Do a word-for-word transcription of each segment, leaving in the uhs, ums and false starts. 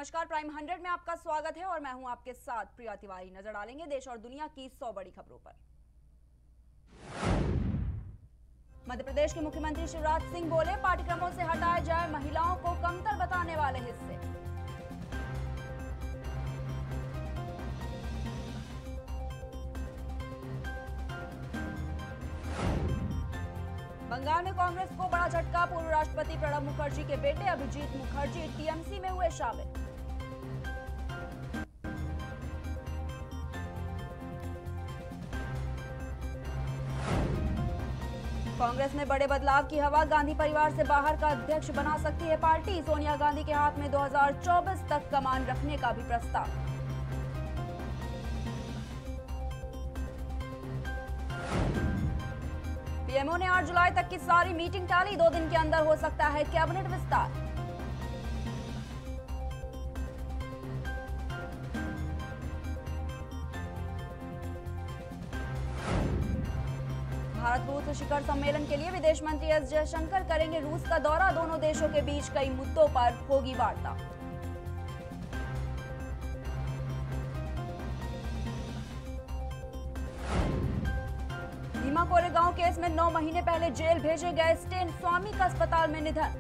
नमस्कार, prime hundred में आपका स्वागत है और मैं हूं आपके साथ प्रिया तिवारी। नजर डालेंगे देश और दुनिया की सौ बड़ी खबरों पर। मध्य प्रदेश के मुख्यमंत्री शिवराज सिंह बोले, पाठ्यक्रमों से हटाए जाए महिलाओं को कमतर बताने वाले हिस्से। बंगाल में कांग्रेस को बड़ा झटका, पूर्व राष्ट्रपति प्रणब मुखर्जी के बेटे अभिजीत मुखर्जी टीएमसी में हुए शामिल। कांग्रेस में बड़े बदलाव की हवा, गांधी परिवार से बाहर का अध्यक्ष बना सकती है पार्टी। सोनिया गांधी के हाथ में दो हज़ार चौबीस तक कमान रखने का भी प्रस्ताव। पीएमओ ने आठ जुलाई तक की सारी मीटिंग टाली, दो दिन के अंदर हो सकता है कैबिनेट विस्तार। भारत रूस शिखर सम्मेलन के लिए विदेश मंत्री एस जयशंकर करेंगे रूस का दौरा, दोनों देशों के बीच कई मुद्दों पर होगी वार्ता। भीमा कोरेगांव केस में नौ महीने पहले जेल भेजे गए स्टेन स्वामी का अस्पताल में निधन।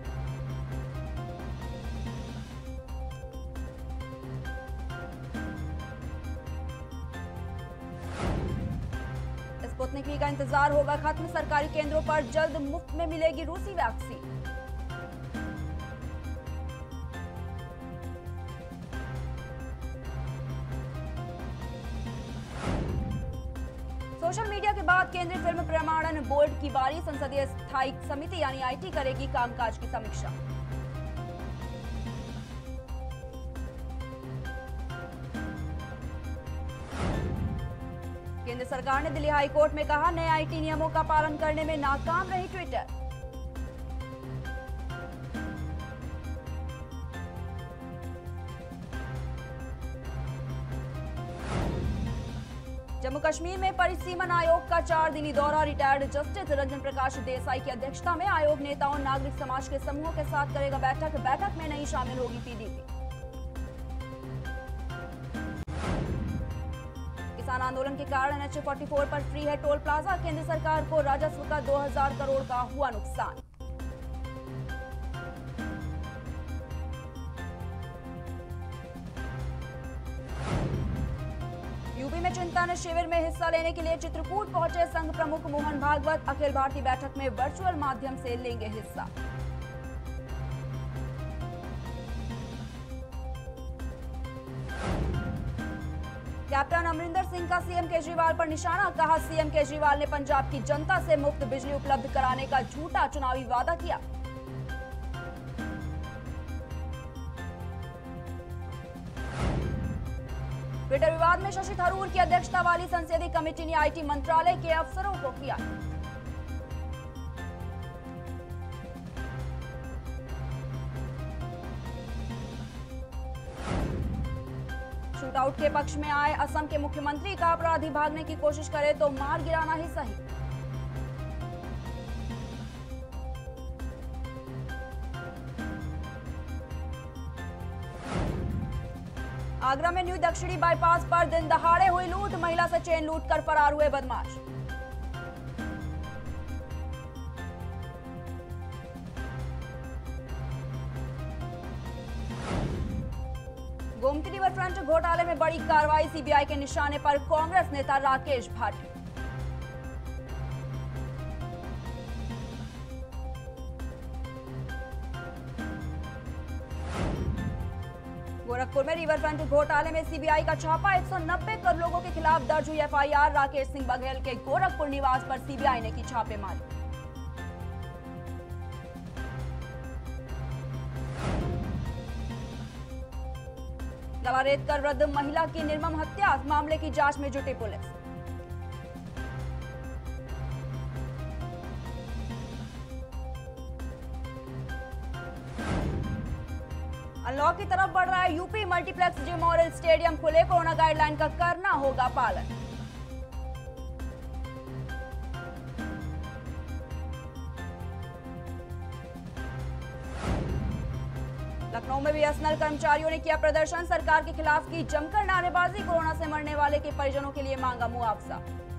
स्पुतनिक वी का इंतजार होगा खत्म, सरकारी केंद्रों पर जल्द मुफ्त में मिलेगी रूसी वैक्सीन। सोशल मीडिया के बाद केंद्रीय फिल्म प्रमाणन बोर्ड की बारी, संसदीय स्थायी समिति यानी आईटी करेगी कामकाज की समीक्षा। केंद्र सरकार ने दिल्ली हाई कोर्ट में कहा, नए आईटी नियमों का पालन करने में नाकाम रही ट्विटर। जम्मू कश्मीर में परिसीमन आयोग का चार दिनी दौरा, रिटायर्ड जस्टिस रंजन प्रकाश देसाई की अध्यक्षता में आयोग नेताओं नागरिक समाज के समूहों के साथ करेगा बैठक। बैठक में नहीं शामिल होगी पीडीपी। किसान आंदोलन के कारण एनएच चौवालीस पर फ्री है टोल प्लाजा, केंद्र सरकार को राजस्व का दो हज़ार करोड़ का हुआ नुकसान। यूपी में चिंतन शिविर में हिस्सा लेने के लिए चित्रकूट पहुंचे संघ प्रमुख मोहन भागवत, अखिल भारतीय बैठक में वर्चुअल माध्यम से लेंगे हिस्सा। कैप्टन अमरिंदर सिंह का सीएम केजरीवाल पर निशाना, कहा सीएम केजरीवाल ने पंजाब की जनता से मुफ्त बिजली उपलब्ध कराने का झूठा चुनावी वादा किया। ट्विटर विवाद में शशि थरूर की अध्यक्षता वाली संसदीय कमेटी ने आईटी मंत्रालय के अफसरों को किया। शूटआउट के पक्ष में आए असम के मुख्यमंत्री का, अपराधी भागने की कोशिश करे तो मार गिराना ही सही। आगरा में न्यू दक्षिणी बाईपास पर दिन दहाड़े हुई लूट, महिला से चेन लूट कर फरार हुए बदमाश। गोमती रिवरफ्रंट घोटाले में बड़ी कार्रवाई, सीबीआई के निशाने पर कांग्रेस नेता राकेश भाटी। गोरखपुर में रिवरफ्रंट घोटाले में सीबीआई का छापा, एक सौ नब्बे करोड़ लोगों के खिलाफ दर्ज हुई एफआईआर, राकेश सिंह बघेल के गोरखपुर निवास पर सीबीआई ने की छापेमारी। दवा रेत कर वृद्ध महिला की निर्मम हत्या, मामले की जांच में जुटी पुलिस। अनलॉक की तरफ बढ़ रहा है यूपी, मल्टीप्लेक्स जिम और स्टेडियम खुले, कोरोना गाइडलाइन का करना होगा पालन। लखनऊ में बीएसएनएल कर्मचारियों ने किया प्रदर्शन, सरकार के खिलाफ की जमकर नारेबाजी, कोरोना से मरने वाले के परिजनों के लिए मांगा मुआवजा।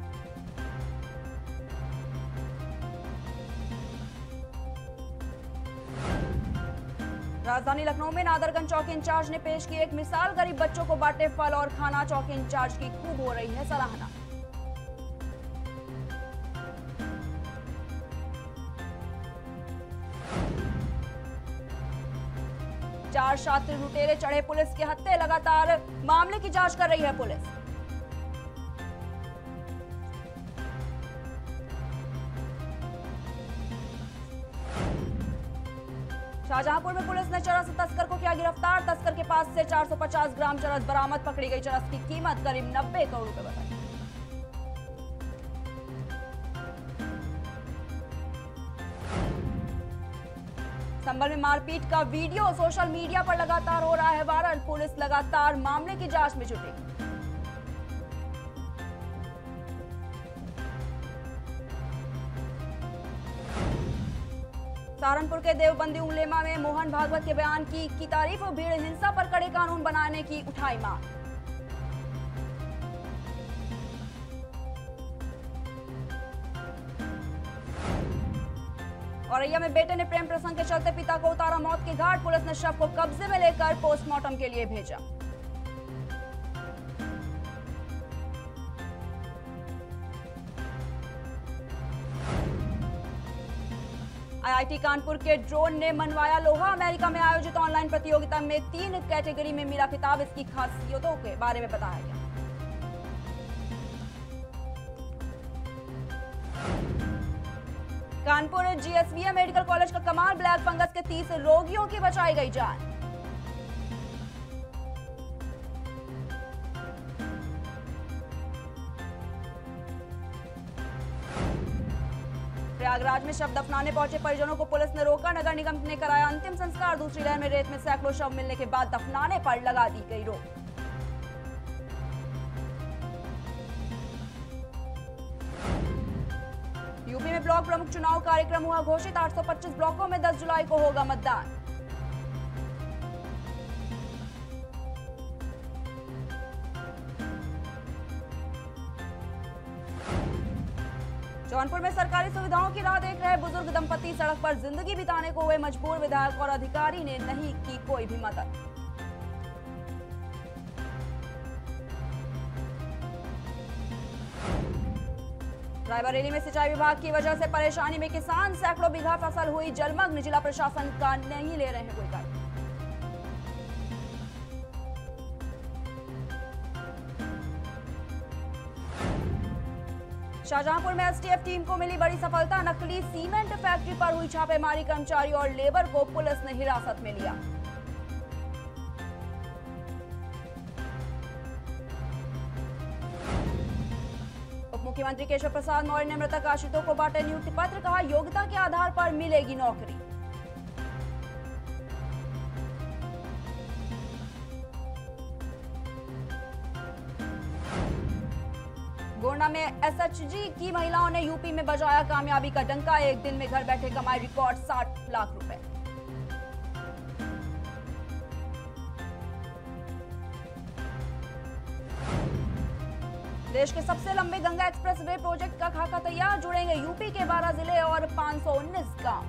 राजधानी लखनऊ में नादरगंज चौकी इंचार्ज ने पेश की एक मिसाल, गरीब बच्चों को बांटे फल और खाना, चौकी इंचार्ज की खूब हो रही है सराहना। चार छात्र लुटेरे चढ़े पुलिस के हत्थे, लगातार मामले की जांच कर रही है पुलिस। शाहजहांपुर में पुलिस ने चरस तस्कर को किया गिरफ्तार, तस्कर के पास से चार सौ पचास ग्राम चरस बरामद, पकड़ी गई चरस की कीमत करीब नब्बे करोड़ रुपए बताई। संभल में मारपीट का वीडियो सोशल मीडिया पर लगातार हो रहा है वायरल, पुलिस लगातार मामले की जांच में जुटी। सहारनपुर के देवबंदी उलेमा में मोहन भागवत के बयान की की तारीफ, भीड़ हिंसा पर कड़े कानून बनाने की उठाई मांग। औरैया में बेटे ने प्रेम प्रसंग के चलते पिता को उतारा मौत के घाट, पुलिस ने शव को कब्जे में लेकर पोस्टमार्टम के लिए भेजा। आईआईटी कानपुर के ड्रोन ने मनवाया लोहा, अमेरिका में आयोजित ऑनलाइन प्रतियोगिता में तीन कैटेगरी में मिला खिताब, इसकी खासियतों के बारे में बताया गया। कानपुर जीएसवीएम मेडिकल कॉलेज का कमाल, ब्लैक फंगस के तीस रोगियों की बचाई गई जान। प्रयागराज में शव दफनाने पहुंचे परिजनों को पुलिस ने रोका, नगर निगम ने कराया अंतिम संस्कार, दूसरी लहर में रेत में सैकड़ों शव मिलने के बाद दफनाने पर लगा दी गई रोक। यूपी में ब्लॉक प्रमुख चुनाव कार्यक्रम हुआ घोषित, आठ सौ पच्चीस ब्लॉकों में दस जुलाई को होगा मतदान। जौनपुर में सरकारी सुविधाओं की राह देख रहे बुजुर्ग दंपति सड़क पर जिंदगी बिताने को हुए मजबूर, विधायक और अधिकारी ने नहीं की कोई भी मदद। रायबरेली में सिंचाई विभाग की वजह से परेशानी में किसान, सैकड़ों बीघा फसल हुई जलमग्न, जिला प्रशासन का नहीं ले रहे हैं कोई कार्य। शाहजहांपुर में एसटीएफ टीम को मिली बड़ी सफलता, नकली सीमेंट फैक्ट्री पर हुई छापेमारी, कर्मचारी और लेबर को पुलिस ने हिरासत में लिया। उप मुख्यमंत्री केशव प्रसाद मौर्य ने मृतक आश्रितों को बांटे नियुक्ति पत्र, कहा योग्यता के आधार पर मिलेगी नौकरी। गोंडा में एसएचजी की महिलाओं ने यूपी में बजाया कामयाबी का डंका, एक दिन में घर बैठे कमाई रिकॉर्ड साठ लाख रुपए। देश के सबसे लंबे गंगा एक्सप्रेसवे प्रोजेक्ट का खाका तैयार, जुड़ेंगे यूपी के बारह जिले और पांच सौ उन्नीस गांव।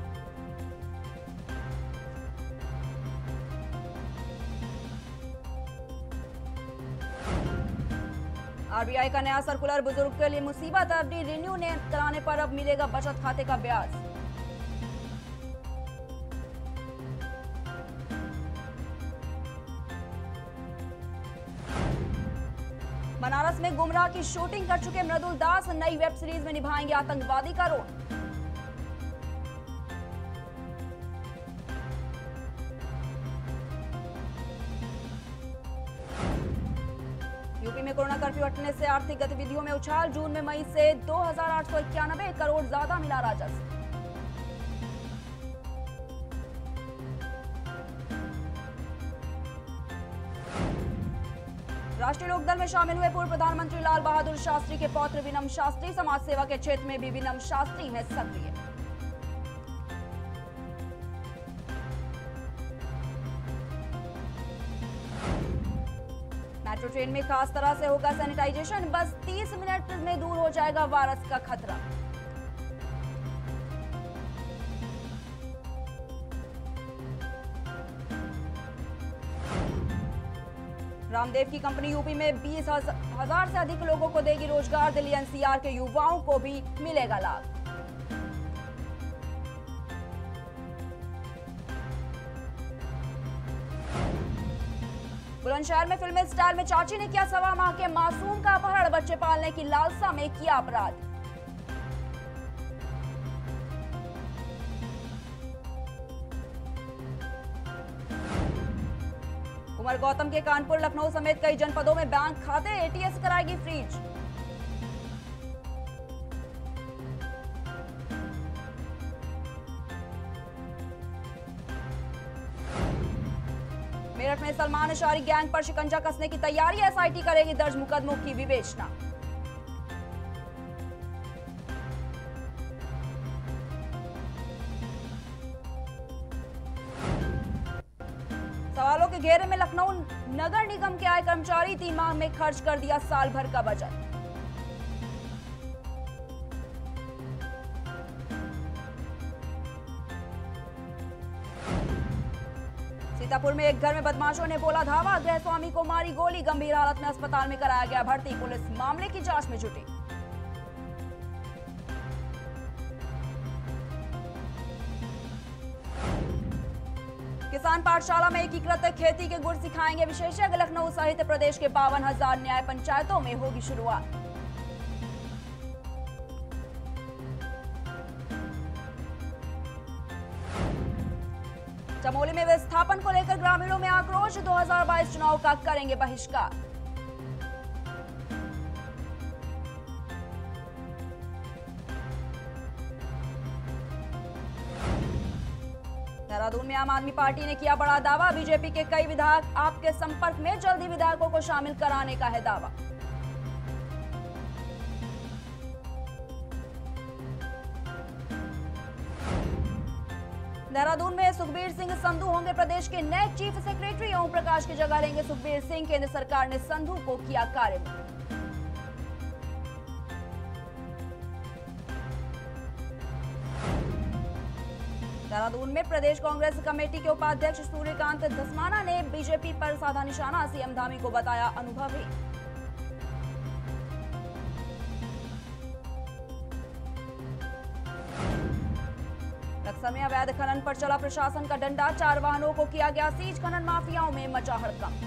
आरबीआई का नया सर्कुलर, बुजुर्ग के लिए मुसीबत, एफडी रिन्यू ने कराने पर अब मिलेगा बचत खाते का ब्याज। बनारस में गुमराह की शूटिंग कर चुके मृदुल दास, नई वेब सीरीज में निभाएंगे आतंकवादी का रोल। यूपी में कोरोना कर्फ्यू हटने से आर्थिक गतिविधियों में उछाल, जून में मई से दो हजार आठ सौ इक्यानबे करोड़ ज्यादा मिला राजस्व। राष्ट्रीय लोकदल में शामिल हुए पूर्व प्रधानमंत्री लाल बहादुर शास्त्री के पौत्र विनम शास्त्री, समाज सेवा के क्षेत्र में भी विनम शास्त्री हैं सक्रिय। मेट्रो ट्रेन में खास तरह से होगा सैनिटाइजेशन, बस तीस मिनट में दूर हो जाएगा वायरस का खतरा। रामदेव की कंपनी यूपी में बीस हजार से अधिक लोगों को देगी रोजगार, दिल्ली एनसीआर के युवाओं को भी मिलेगा लाभ। बुलंदशहर में फिल्मी स्टाइल में चाची ने किया सवा माह के मासूम का अपहरण, बच्चे पालने की लालसा में किया अपराध। कुमार गौतम के कानपुर, लखनऊ समेत कई जनपदों में बैंक खाते एटीएस कराएगी फ्रीज। मेरठ में सलमान अशारी गैंग पर शिकंजा कसने की तैयारी, एसआईटी करेगी दर्ज मुकदमों की विवेचना। सवालों के घेरे में लखनऊ नगर निगम के आय कर्मचारी, तीन माह में खर्च कर दिया साल भर का बजट। सीतापुर में एक घर में बदमाशों ने बोला धावा, गृह स्वामी को मारी गोली, गंभीर हालत में अस्पताल में कराया गया भर्ती, पुलिस मामले की जांच में जुटी। किसान पाठशाला में एकीकृत खेती के गुर सिखाएंगे विशेषज्ञ, लखनऊ सहित प्रदेश के बावन हजार न्याय पंचायतों में होगी शुरुआत। चमोली में विस्थापन को लेकर ग्रामीणों में आक्रोश, दो हज़ार बाईस चुनाव का करेंगे बहिष्कार। देहरादून में आम आदमी पार्टी ने किया बड़ा दावा, बीजेपी के कई विधायक आपके संपर्क में, जल्दी विधायकों को शामिल कराने का है दावा। देहरादून में सुखबीर सिंह संधू होंगे प्रदेश के नए चीफ सेक्रेटरी, ओम प्रकाश की जगह लेंगे सुखबीर सिंह, केंद्र सरकार ने संधू को किया कार्यमुक्त। देहरादून में प्रदेश कांग्रेस कमेटी के उपाध्यक्ष सूर्यकांत धस्माना ने बीजेपी पर साधा निशाना, सीएम धामी को बताया अनुभवी। बक्सर में अवैध खनन पर चला प्रशासन का डंडा, चार वाहनों को किया गया सीज, खनन माफियाओं में मचा हड़कंप।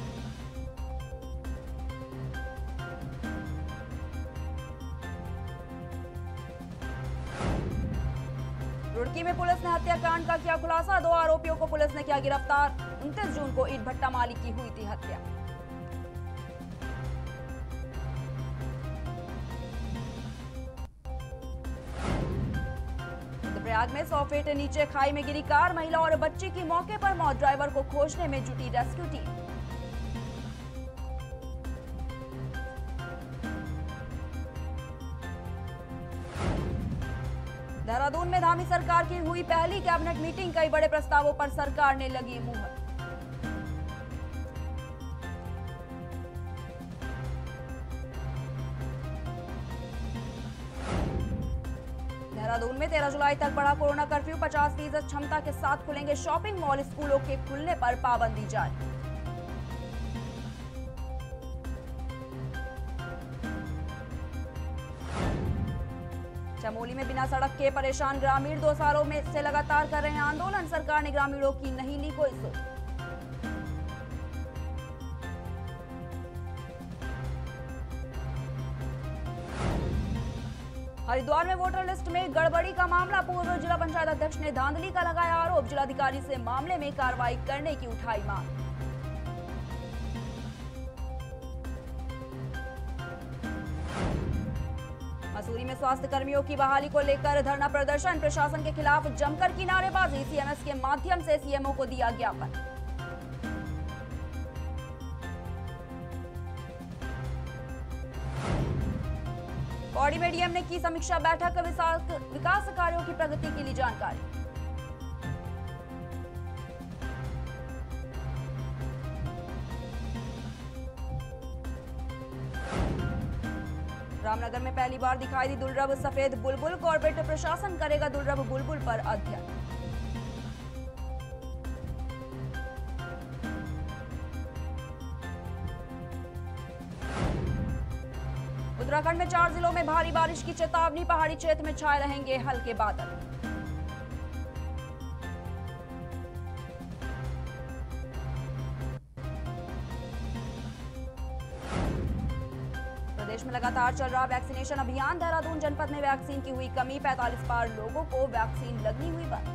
रुड़की में पुलिस ने हत्याकांड का किया खुलासा, दो आरोपियों को पुलिस ने किया गिरफ्तार, उनतीस जून को ईट भट्टा मालिक की हुई थी हत्या। प्रयाग में सौ फीट नीचे खाई में गिरी कार, महिला और बच्ची की मौके पर मौत, ड्राइवर को खोजने में जुटी रेस्क्यू टीम। देहरादून में धामी सरकार की हुई पहली कैबिनेट मीटिंग, कई बड़े प्रस्तावों पर सरकार ने लगी मुहर। देहरादून में तेरह जुलाई तक बढ़ा कोरोना कर्फ्यू, पचास फीसद क्षमता के साथ खुलेंगे शॉपिंग मॉल, स्कूलों के खुलने पर पाबंदी जारी। चमोली में बिना सड़क के परेशान ग्रामीण, दो सालों में से लगातार कर रहे हैं आंदोलन, सरकार ने ग्रामीणों की नहीं ली कोई सुध। हरिद्वार में वोटर लिस्ट में गड़बड़ी का मामला, पूर्व जिला पंचायत अध्यक्ष ने धांधली का लगाया आरोप, जिलाधिकारी से मामले में कार्रवाई करने की उठाई मांग। मसूरी में स्वास्थ्य कर्मियों की बहाली को लेकर धरना प्रदर्शन, प्रशासन के खिलाफ जमकर की नारेबाजी, सीएमएस के माध्यम से सीएमओ को दिया ज्ञापन। पौड़ी में डीएम ने की समीक्षा बैठक, विकास कार्यों की प्रगति के लिए जानकारी। रामनगर में पहली बार दिखाई दी दुर्लभ सफेद बुलबुल। कॉर्पोरेट प्रशासन करेगा दुर्लभ बुलबुल पर अध्ययन। उत्तराखंड में चार जिलों में भारी बारिश की चेतावनी। पहाड़ी क्षेत्र में छाए रहेंगे हल्के बादल। प्रदेश में लगातार चल रहा वैक्सीनेशन अभियान। देहरादून जनपद में वैक्सीन की हुई कमी। पैंतालीस बार लोगों को वैक्सीन लगनी हुई बंद।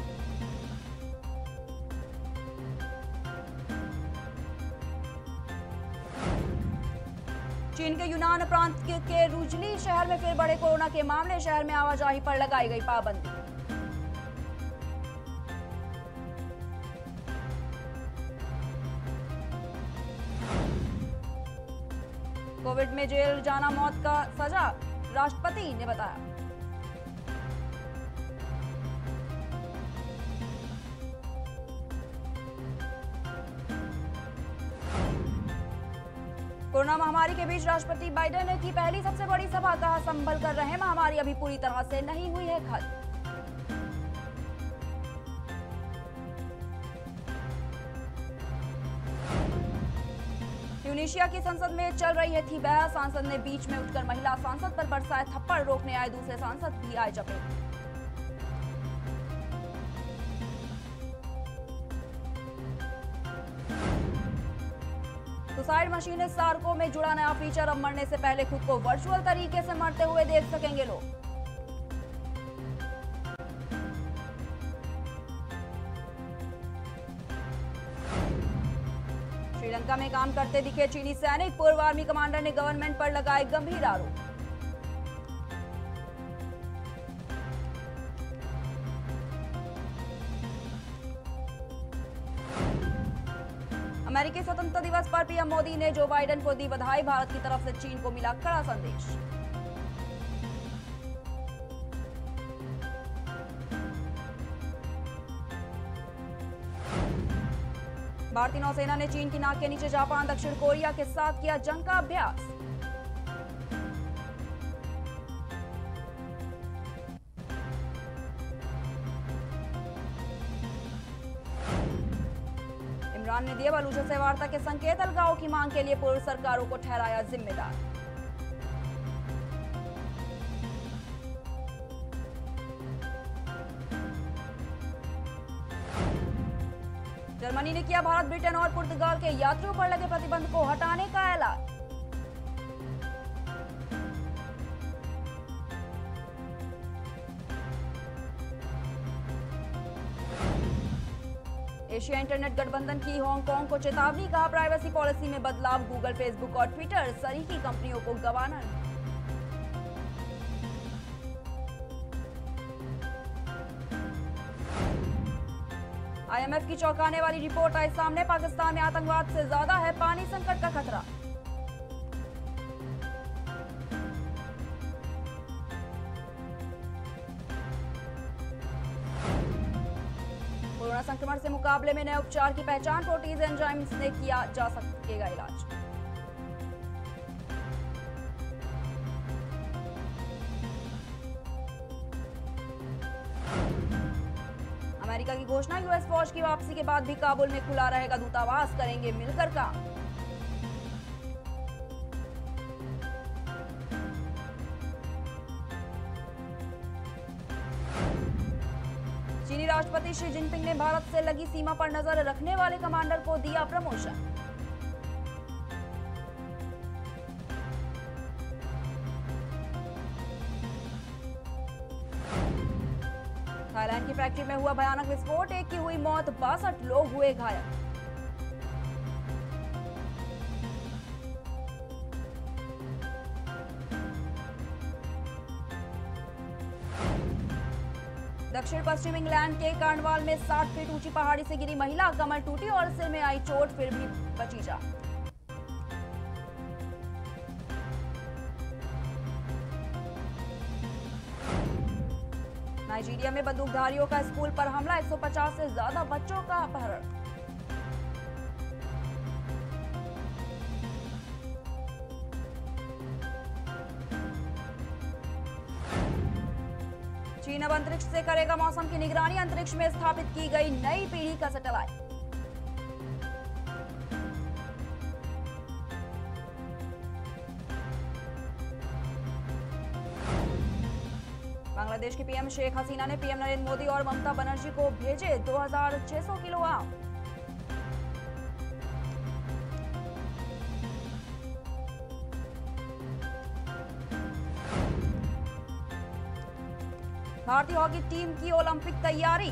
चीन के यूनान प्रांत के, के रुजली शहर में फिर बढ़े कोरोना के मामले। शहर में आवाजाही पर लगाई गई पाबंदी। कोविड में जेल जाना मौत का सजा, राष्ट्रपति ने बताया। कोरोना महामारी के बीच राष्ट्रपति बाइडेन ने की पहली सबसे बड़ी सभा। कहा, संभल कर रहे, महामारी अभी पूरी तरह से नहीं हुई है खत्म। ट्यूनीशिया की संसद में चल रही है थी बहस। सांसद ने बीच में उठकर महिला सांसद पर बरसाए थप्पड़। रोकने आए दूसरे सांसद भी आए चपेट। सुसाइड मशीन सार्को में जुड़ा नया फीचर। अब मरने से पहले खुद को वर्चुअल तरीके से मरते हुए देख सकेंगे लोग। श्रीलंका में काम करते दिखे चीनी सैनिक। पूर्व आर्मी कमांडर ने गवर्नमेंट पर लगाए गंभीर आरोप। अमेरिकी स्वतंत्रता दिवस पर पीएम मोदी ने जो बाइडेन को दी बधाई। भारत की तरफ से चीन को मिला कड़ा संदेश। भारतीय नौसेना ने चीन की नाक के नीचे जापान दक्षिण कोरिया के साथ किया जंग का अभ्यास। इमरान ने दिए बलूचों से वार्ता के संकेत। अलगाव की मांग के लिए पूर्व सरकारों को ठहराया जिम्मेदार। जर्मनी ने किया भारत, ब्रिटेन और पुर्तगाल के यात्रियों पर लगे प्रतिबंध को हटाने का ऐलान। एशिया इंटरनेट गठबंधन की हांगकांग को चेतावनी। कहा, प्राइवेसी पॉलिसी में बदलाव। गूगल, फेसबुक और ट्विटर सरीकी कंपनियों को गंवाना नहीं। आईएमएफ की चौंकाने वाली रिपोर्ट आई सामने। पाकिस्तान में आतंकवाद से ज्यादा है पानी संकट का खतरा। कोरोना संक्रमण से मुकाबले में नए उपचार की पहचान। प्रोटीज एंजाइम्स ने किया जा सकेगा इलाज। अमेरिका की घोषणा। यूएस फौज की वापसी के बाद भी काबुल में खुला रहेगा दूतावास। करेंगे मिलकर काम। चीनी राष्ट्रपति शी जिनपिंग ने भारत से लगी सीमा पर नजर रखने वाले कमांडर को दिया प्रमोशन। थाईलैंड की फैक्ट्री में हुआ भयानक विस्फोट। एक की हुई मौत, बासठ लोग हुए घायल। दक्षिण पश्चिम इंग्लैंड के कार्नवाल में साठ फीट ऊंची पहाड़ी से गिरी महिला। कमर टूटी और सिर में आई चोट, फिर भी बची जान। नाइजीरिया में बंदूकधारियों का स्कूल पर हमला। एक सौ पचास से ज्यादा बच्चों का अपहरण। चीन अब अंतरिक्ष से करेगा मौसम की निगरानी, अंतरिक्ष में स्थापित की गई नई पीढ़ी का सैटेलाइट। बांग्लादेश की पीएम शेख हसीना ने पीएम नरेंद्र मोदी और ममता बनर्जी को भेजे दो हज़ार छह सौ किलो आम। भारतीय हॉकी टीम की ओलंपिक तैयारी।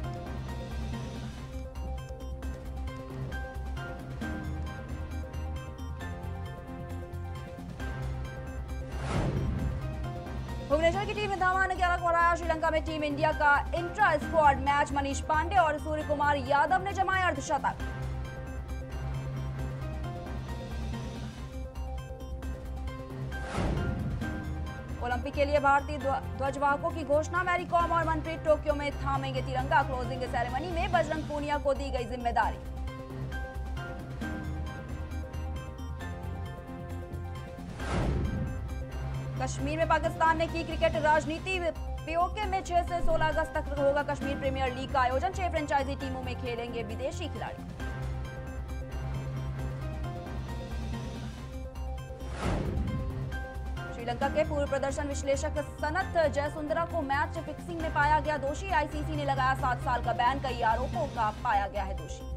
भुवनेश्वर की टीम ने धावा ने ग्यारह को हराया श्रीलंका में टीम इंडिया का intra squad match. Manish Pandey और सूर्य कुमार यादव ने जमाए अर्धशतक। ओलंपिक के लिए भारतीय ध्वजवाहकों की घोषणा। मैरी कॉम और मनप्रीत टोक्यो में थामेंगे तिरंगा। क्लोजिंग सेरेमनी में बजरंग पूनिया को दी गई जिम्मेदारी। कश्मीर में पाकिस्तान ने की क्रिकेट राजनीति। पीओके में छह से सोलह अगस्त तक होगा कश्मीर प्रीमियर लीग का आयोजन। छह फ्रेंचाइजी टीमों में खेलेंगे विदेशी खिलाड़ी। श्रीलंका के पूर्व प्रदर्शन विश्लेषक सनत जयसुंदरा को मैच फिक्सिंग में पाया गया दोषी। आईसीसी ने लगाया सात साल का बैन। कई आरोपों का पाया गया है दोषी।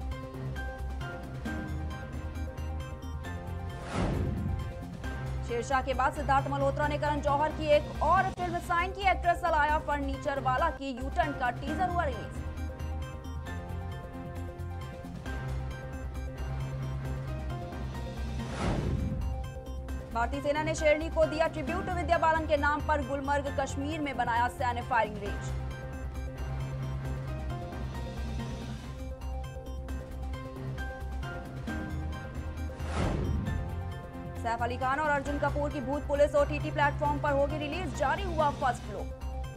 शेरशाह के बाद सिद्धार्थ मल्होत्रा ने करण जौहर की एक और फिल्म साइन की। एक्ट्रेस अलाया फर्नीचर वाला की यूटर्न का टीजर हुआ रिलीज। भारतीय सेना ने शेरनी को दिया ट्रिब्यूट। विद्या बालन के नाम पर गुलमर्ग कश्मीर में बनाया सैन्य फायरिंग रेंज। सैफ अली खान और अर्जुन कपूर की भूत पुलिस ओटीटी प्लेटफॉर्म पर होगी रिलीज। जारी हुआ फर्स्ट लुक।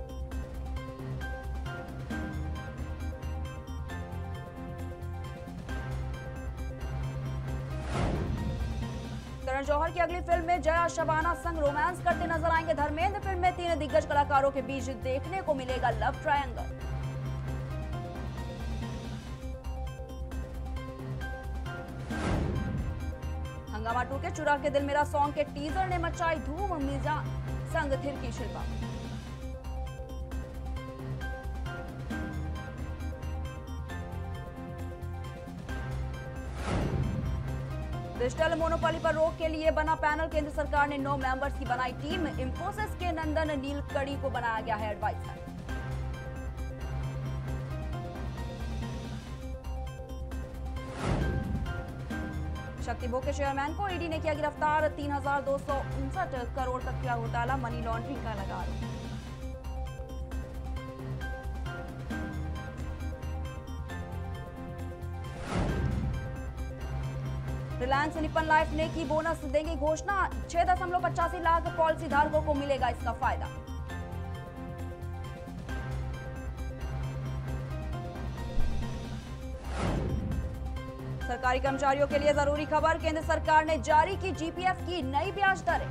करण जौहर की अगली फिल्म में जया शबाना संग रोमांस करते नजर आएंगे धर्मेंद्र। फिल्म में तीन दिग्गज कलाकारों के बीच देखने को मिलेगा लव ट्रायंगल। हंगामा टू के चुरा के दिल मेरा सॉन्ग के टीजर ने मचाई धूम। मीजान संग थिरकी शिल्पा। डिजिटल मोनोपोली पर रोक के लिए बना पैनल। केंद्र सरकार ने नौ मेंबर्स की बनाई टीम। इंफोसिस के नंदन नीलकड़ी को बनाया गया है एडवाइजर। शक्ति बोक के चेयरमैन को ईडी ने किया गिरफ्तार। तीन हजार दो सौ उनसठ करोड़ तक का घोटाला मनी लॉन्ड्रिंग का लगा आरोप। रिलायंस निपन लाइफ ने की बोनस देंगी घोषणा। छह दशमलव पचासी लाख पॉलिसी धारकों को मिलेगा इसका फायदा। सरकारी कर्मचारियों के लिए जरूरी खबर। केंद्र सरकार ने जारी की जीपीएफ की नई ब्याज दरें।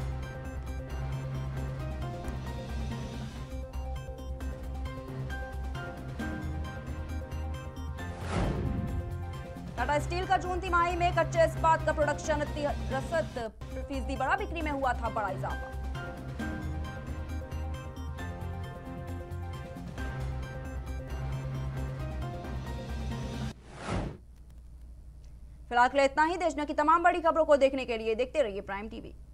टाटा स्टील का जून तिमाही में कच्चे इस्पात का प्रोडक्शन तिरसठ फीसदी बढ़ा। बिक्री में हुआ था बड़ा इजाफा। फिलहाल के लिए इतना ही। देश दुनिया की तमाम बड़ी खबरों को देखने के लिए देखते रहिए प्राइम टीवी।